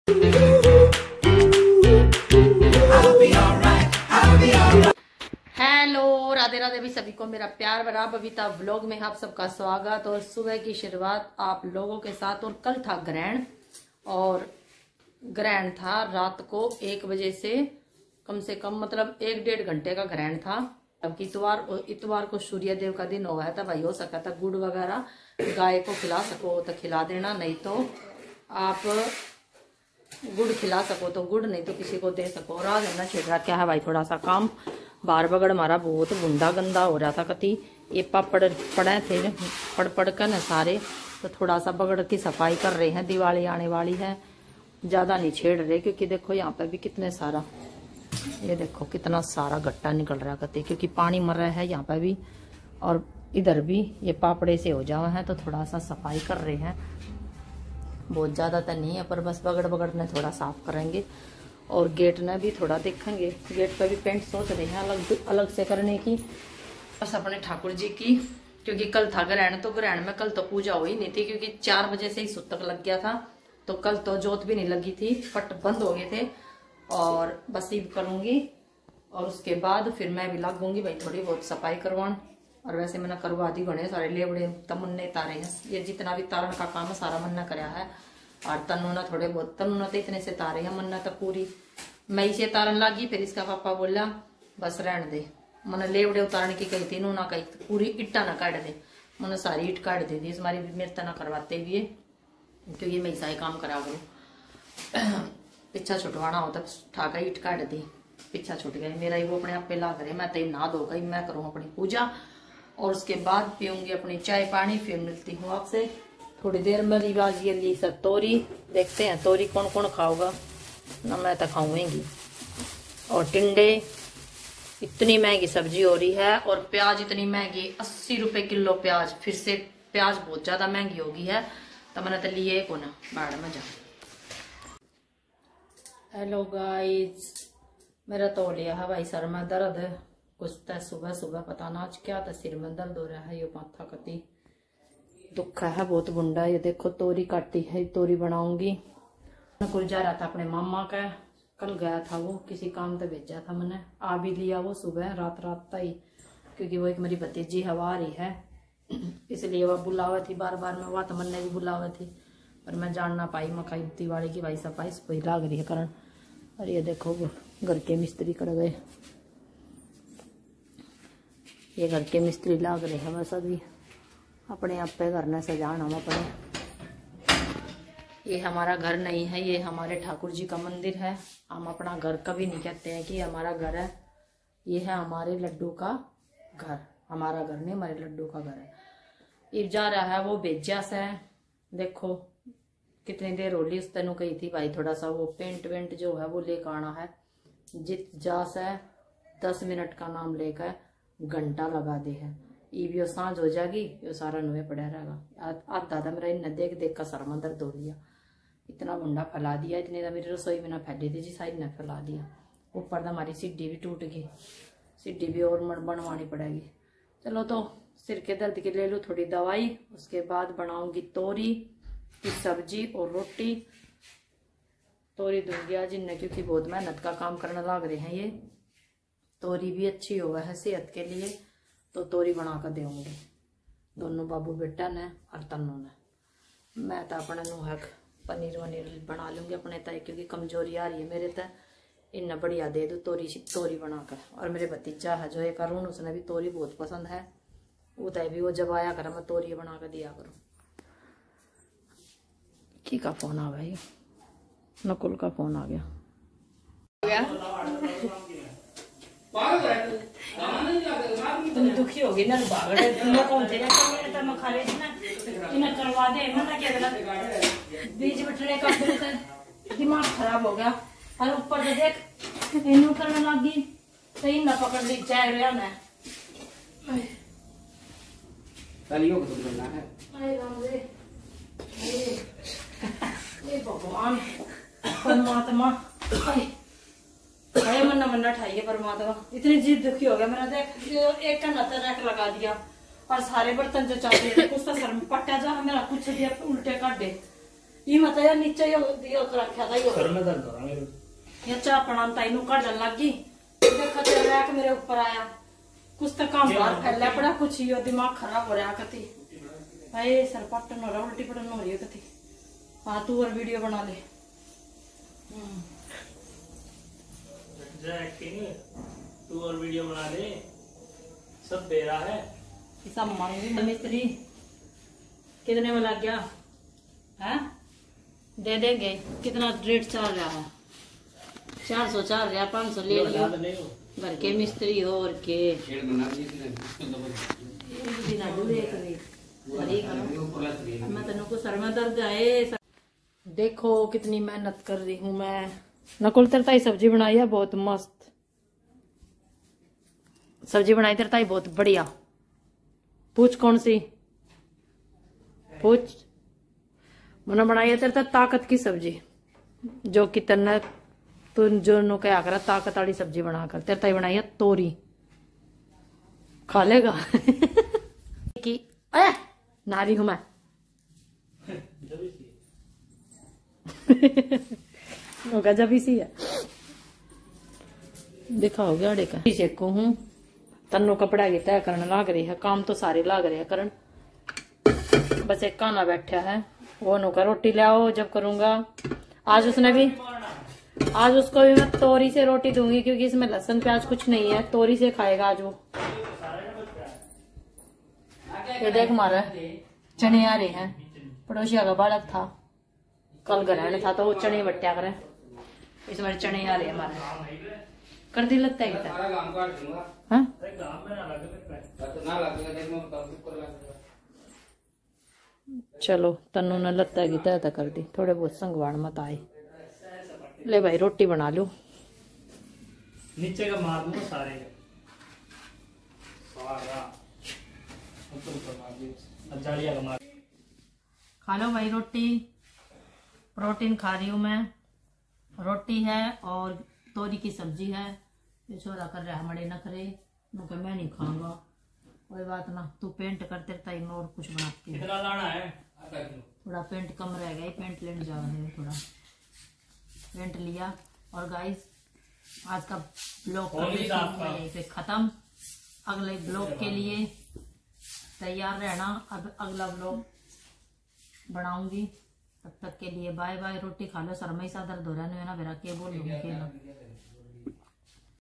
Hello, Radhe Radhe भी सभी को मेरा प्यार भरा बबीता व्लॉग में आप सबका स्वागत। और सुबह की शुरुआत आप लोगों के साथ। और कल था ग्रहण, और ग्रहण था रात को 1 बजे से कम मतलब 1-1.5 घंटे का ग्रहण था। अब इतवार को सूर्य देव का दिन हुआ है, तब भाई हो सका था गुड़ वगैरह गाय को खिला सको तो खिला देना, नहीं तो आप गुड़ खिला सको तो गुड़, नहीं तो किसी को दे सको। और आज हमने छिड़ रखा है भाई थोड़ा सा काम। बार बगड़ हमारा बहुत बुंदा गंदा हो रहा था, कति ये पापड़ पड़े थे पड़ कर न सारे, तो थोड़ा सा बगड़ की सफाई कर रहे हैं। दिवाली आने वाली है, ज़्यादा नहीं छेड़ रहे, क्योंकि देखो यहाँ पे भी कितने सारा, ये देखो कितना सारा गट्टा निकल रहा है कति, क्योंकि पानी मर रहा है यहाँ पे भी और इधर भी। ये पापड़े से हो जावा है तो थोड़ा सा सफाई कर रहे हैं, बहुत ज़्यादा तो नहीं है, पर बस बगड़ ने थोड़ा साफ करेंगे। और गेट ने भी थोड़ा देखेंगे, गेट पे भी पेंट सोच रहे हैं अलग से करने की। बस अपने ठाकुर जी की, क्योंकि कल था ग्रहण, तो ग्रहण में कल तो पूजा हुई नहीं थी, क्योंकि 4 बजे से ही सुतक लग गया था, तो कल तो जोत भी नहीं लगी थी, पट बंद हो गए थे। और बस ईब करूंगी और उसके बाद फिर मैं भी लगूंगी भाई थोड़ी बहुत सफाई करवान। और वैसे मैंने करवा दी घने सारे लेबड़े तमन्ने तारे हैं, ये जितना भी तारण का काम है सारा मन्ना कराया है। और तन्नू ने थोड़े बहुत, तन्नू ने तो इतने से तारे हैं, मन्ना तो पूरी मई से तारन लागी। फिर इसका पापा बोला बस रहने दे, मैंने लेबड़े उतारने की कही थी, नू ना कही पूरी इट्टा ना काट दे, मैंने सारी ईट काट दे दी। हमारी मेरे तना करवाते भी, क्योंकि मैं ऐसा ही काम करा करूँ। पीछा छुटवाना होता ठाका ईट काट दी, पीछा छुट गया मेरा ही, वो अपने आप पे ला करे। मैं तो नहा धो गई, मैं करूँ अपनी पूजा और उसके बाद पीऊंगी अपनी चाय पानी। फिर मिलती हूँ आपसे थोड़ी देर में। रिवाज ये ली सब तोरी, देखते हैं तोरी कौन कौन खाऊगा ना, मैं तो खाऊंगी। और टिंडे, इतनी महंगी सब्जी हो रही है, और प्याज इतनी महंगी, 80 रुपए किलो प्याज। फिर से प्याज बहुत ज्यादा महंगी हो गई है, तो मैंने तो लिए को ना बाढ़ में जा। हेलो गाइस, मेरा तो लिया है भाई सर में दर्द, कुछ तो सुबह सुबह पता ना आज क्या था, सिर में दर्द हो रहा है, ये माथा कती दुख है बहुत बुंडा। ये देखो तोरी काटी है, तोरी बनाऊंगी। कुल जा रहा था अपने मामा का, कल गया था वो किसी काम तो भेजा था मैंने, आ भी लिया वो सुबह रात ही, क्योंकि वो एक मेरी भतीजी हवा रही है, इसलिए वह बुलावा थी बार बार में, वह तो मैंने भी बुलावा थी, पर मैं जान ना पाई। मकाई दिवाली की भाई सफाई सफाई लाग रही है कारण। और ये देखो घर के मिस्त्री कर गए, ये घर के मिस्त्री लाग रहे हैं बस अभी अपने आप पे घर न सजाना हम अपने। ये हमारा घर नहीं है, ये हमारे ठाकुर जी का मंदिर है। हम अपना घर कभी नहीं कहते हैं कि हमारा घर है, ये है हमारे लड्डू का घर, हमारा घर नहीं हमारे लड्डू का घर है। ये जा रहा है वो बेजा से, देखो कितनी देर हो रही, उस तेनों कही थी भाई थोड़ा सा वो पेंट वेंट जो है वो लेकर आना है। जित जा से 10 मिनट का नाम लेकर घंटा लगा दे है, ये सांझ हो जाएगी, ये सारा नुए पड़ा रहेगा। आज दादा मेरा इन देख देख का सर में दर्द हो लिया, इतना मुंडा फैला दिया, इतने तो मेरी रसोई में ना फैली थी जी, साइड ने फैला दिया। ऊपर तो हमारी सीढ़ी भी टूट गई, सीढ़ी भी और बनवानी पड़ेगी। चलो तो सिर के दर्द की ले लूँ थोड़ी दवाई, उसके बाद बनाऊंगी तोरी की सब्जी और रोटी। तोरी दूंगी आज इन्हें, क्योंकि बहुत मेहनत का काम करने लग रहे हैं। ये तोरी भी अच्छी होगा है सेहत के लिए, तो तोरी बना कर देंगे दोनों बाबू बेटा ने और तन्नू ने। मैं तो अपने नुहक पनीर वनीर बना लूंगी अपने तय, क्योंकि कमजोरी आ रही है मेरे तय। इन्हें बढ़िया दे दो तोरी बनाकर। और मेरे भतीजा है जो एक अरुण, उसने भी तोरी बहुत पसंद है, वो तय भी वो जब आया कर मैं तोरी बना कर दिया करूँ। की का फोन आ भाई, नकुल का फोन आ गया। तुम दुखी होगी ना, भागड़े तुम कौन थे तो मैं खा रही थी ना, इन्हें करवा दे मैंने क्या गलत बीच बैठने का दिमाग खराब हो गया। और ऊपर से देख इन्हों करने लगी तो इन्हें पकड़ ली चाय रहा मैं। तालियों को तो है। अरे राम रे, ये भगवान परमात्मा, अरे मन्ना ठाइए परमात्मा, इतनी जीत दुखी हो गया मेरा। देख एक का नतर रख लगा दिया और सारे बर्तन जो चाहते थे कुछ तो सर में पट्टा जा, मेरा कुछ दिया उल्टे काट दे, ये मत यार नीचे यो रखा था यो सर में दर्द हो रहा मेरे। ये चाह पणाम ताई नु काटन लग गई। देखा ते रैक मेरे ऊपर आया, कुछ तो काम बाहर फैला पड़ा, कुछ यो दिमाग खराब हो रहा कति भाई, सर पटन हो रहा, उल्टी पटन हो रही है कति। हाँ तू और वीडियो बना ले। तू और वीडियो बना ले, सब दे रहा है। सब मांगी मिस्त्री कितने में लग गया है? दे देंगे। कितना रेट चल रहा है? 400 चल रहा, 500 ले लियो। घर के मिस्त्री हो और के शेड बना दिए बिना डूबे कभी बड़ी करो। मैं तेनों को सर में दर्द आए। देखो कितनी मेहनत कर रही हूँ मैं। नकुल तरताई सब्जी बनाई है बहुत मस्त सब्जी बनाई तरताई, बहुत बढ़िया। पूछ कौन सी पूछ? मैंने बनाई है तेरे ताकत की सब्जी, जो कि तेने तू जो नु क्या कर ताकत वाली सब्जी बनाकर तेरे ताई बनाई है तोरी। खा लेगा कि नारी हूं मैं। गजब ही सी है। देखा हो गया का को हूँ तन्नो कपड़ा की तय करने लाग रही है। काम तो सारे लाग रहे हैं करन, बस एक काना बैठा है वो नो का रोटी ले आओ जब करूंगा। आज उसने भी, आज उसको भी मैं तोरी से रोटी दूंगी क्योंकि इसमें लहसुन प्याज कुछ नहीं है, तोरी से खाएगा आज वो। ये देख मारा चने आ रहे हैं, पड़ोसिया का बालक था कल ग्रहण था तो वो चने बट्टिया करे, इस बार चने आ रहे हैं हमारे। कर दी लगता है क्या? हाँ? चलो तन्नू ने लगता है कि तय कर दी, थोड़े बहुत संगवाड़ मत आए। ले भाई रोटी बना लो। नीचे का मार दूंगा सारे सारा का मार। खा लो भाई रोटी, प्रोटीन खा रही हूँ मैं। रोटी है और तोरी की सब्जी है। ये छोरा कर रहा है हमारे नखरे, मैं नहीं खाऊंगा। कोई बात ना, तू पेंट करते रहता है, मैं और कुछ बनाती हूँ। कितना लाना है? थोड़ा पेंट कम रह गया, पेंट लेने जा रहे हैं, थोड़ा पेंट लिया। और गाइस आज का ब्लॉग यहीं पे खत्म। अगले ब्लॉग के लिए तैयार रहना, अब अगला ब्लॉग बनाऊंगी। तब तक के लिए बाय बाय। रोटी खा लो, सर में ही सा दर्द हो रहा है ना, मेरा के बोल लूंगी।